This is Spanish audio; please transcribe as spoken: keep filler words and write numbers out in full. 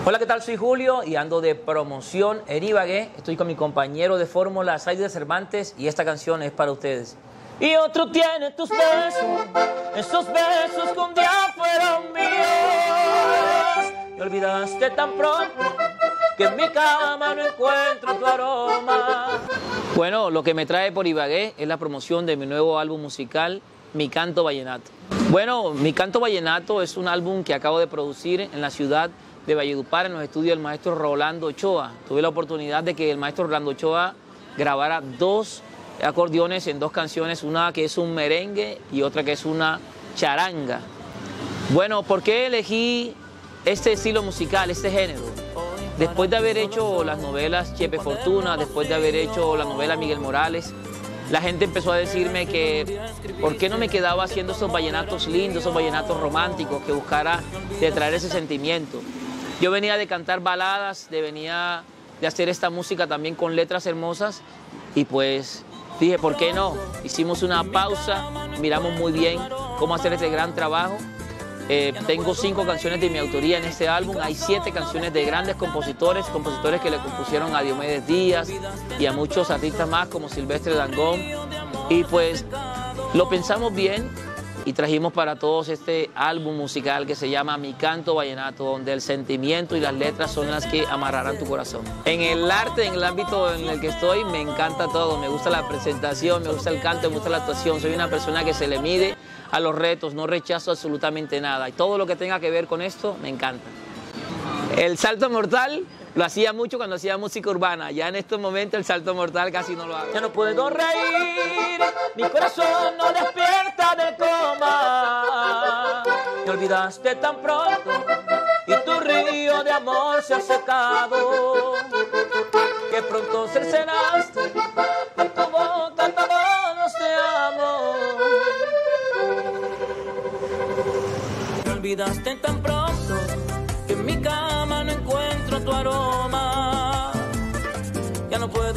Hola, ¿qué tal? Soy Julio y ando de promoción en Ibagué. Estoy con mi compañero de fórmula, Saidy de Cervantes, y esta canción es para ustedes. Y otro tiene tus besos, esos besos que un día fueron míos. Me olvidaste tan pronto que en mi cama no encuentro tu aroma. Bueno, lo que me trae por Ibagué es la promoción de mi nuevo álbum musical, Mi Canto Vallenato. Bueno, Mi Canto Vallenato es un álbum que acabo de producir en la ciudad de Valledupar, en los estudios del maestro Rolando Ochoa. Tuve la oportunidad de que el maestro Rolando Ochoa grabara dos acordeones en dos canciones, una que es un merengue y otra que es una charanga. Bueno, ¿por qué elegí este estilo musical, este género? Después de haber hecho las novelas Chepe Fortuna, después de haber hecho la novela Miguel Morales, la gente empezó a decirme que por qué no me quedaba haciendo esos vallenatos lindos, esos vallenatos románticos, que buscara de traer ese sentimiento. Yo venía de cantar baladas, de venía de hacer esta música también con letras hermosas, y pues dije, ¿por qué no? Hicimos una pausa, miramos muy bien cómo hacer este gran trabajo. Eh, tengo cinco canciones de mi autoría en este álbum. Hay siete canciones de grandes compositores, compositores que le compusieron a Diomedes Díaz y a muchos artistas más como Silvestre Dangond. Y pues lo pensamos bien y trajimos para todos este álbum musical que se llama Mi Canto Vallenato, donde el sentimiento y las letras son las que amarrarán tu corazón. En el arte, en el ámbito en el que estoy, me encanta todo. Me gusta la presentación, me gusta el canto, me gusta la actuación. Soy una persona que se le mide a los retos, no rechazo absolutamente nada. Y todo lo que tenga que ver con esto, me encanta. El salto mortal lo hacía mucho cuando hacía música urbana. Ya en estos momentos el salto mortal casi no lo hago. Ya no puedo reír, mi corazón no despierta del coma. Me olvidaste tan pronto y tu río de amor se ha secado. Que pronto cercenaste en tu boca todos te amo. Me olvidaste tan pronto que en mi cama no encuentro tu aroma. Ya no puedo